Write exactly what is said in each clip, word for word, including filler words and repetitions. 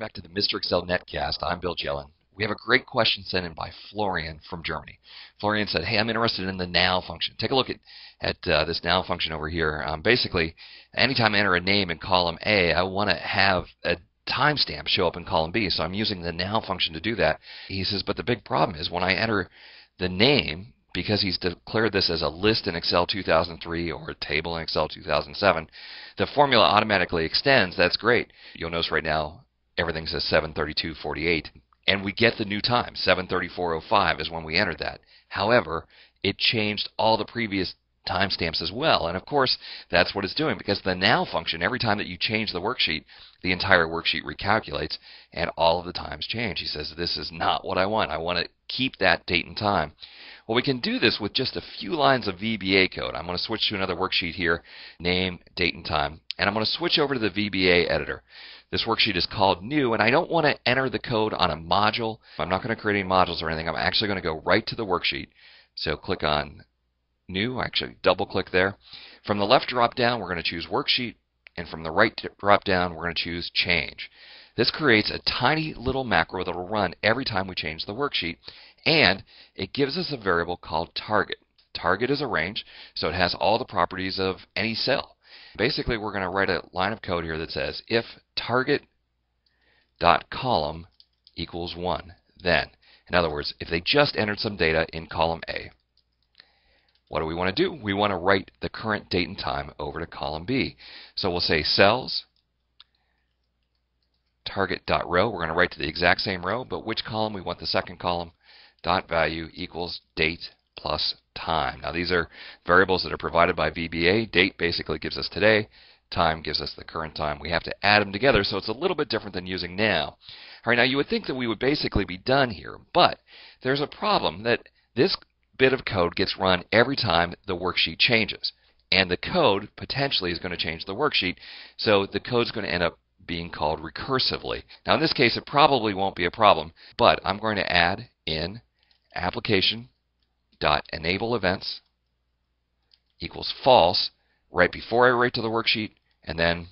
back to the Mister Excel Netcast. I'm Bill Jelen. We have a great question sent in by Florian from Germany. Florian said, hey, I'm interested in the now function. Take a look at, at uh, this now function over here. Um, basically, anytime I enter a name in column A, I want to have a timestamp show up in column B, so I'm using the now function to do that. He says, but the big problem is when I enter the name, because he's declared this as a list in Excel two thousand three or a table in Excel two thousand seven, the formula automatically extends. That's great. You'll notice right now everything says seven thirty-two forty-eight, and we get the new time. seven thirty-four oh five is when we entered that. However, it changed all the previous timestamps as well, and of course that's what it's doing, because the now function, every time that you change the worksheet, the entire worksheet recalculates and all of the times change. He says, this is not what I want. I want to keep that date and time. Well, we can do this with just a few lines of V B A code. I'm going to switch to another worksheet here, name, date, and time, and I'm going to switch over to the V B A editor. This worksheet is called new, and I don't want to enter the code on a module. I'm not going to create any modules or anything. I'm actually going to go right to the worksheet. So click on new, actually double click there. From the left drop down, we're going to choose worksheet, and from the right drop down, we're going to choose change. This creates a tiny little macro that will run every time we change the worksheet, and it gives us a variable called target. Target is a range, so it has all the properties of any cell. Basically, we're going to write a line of code here that says if target.column equals one, then, in other words, if they just entered some data in column A, what do we want to do? We want to write the current date and time over to column B. So we'll say cells target.row. We're going to write to the exact same row, but which column? We want the second column. Dot value equals date plus time. Now these are variables that are provided by V B A. Date basically gives us today. Time gives us the current time. We have to add them together, so it's a little bit different than using now. All right, now you would think that we would basically be done here, but there's a problem that this bit of code gets run every time the worksheet changes, and the code potentially is going to change the worksheet, so the code is going to end up being called recursively. Now in this case it probably won't be a problem, but I'm going to add in Application.EnableEvents equals false right before I write to the worksheet, and then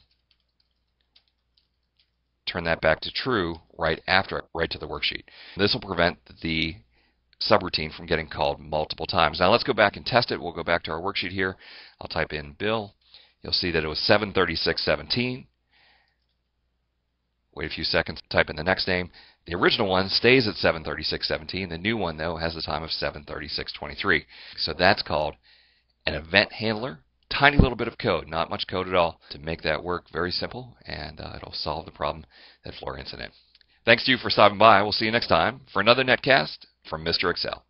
turn that back to true right after I write to the worksheet. This will prevent the subroutine from getting called multiple times. Now let's go back and test it. We'll go back to our worksheet here. I'll type in Bill. You'll see that it was seven thirty-six seventeen. Wait a few seconds, type in the next name. The original one stays at seven thirty-six seventeen. The new one, though, has a time of seven thirty-six twenty-three. So that's called an event handler. Tiny little bit of code, not much code at all, to make that work. Very simple, and uh, it'll solve the problem that Florian sent in. Thanks to you for stopping by. We'll see you next time for another Netcast from Mister Excel.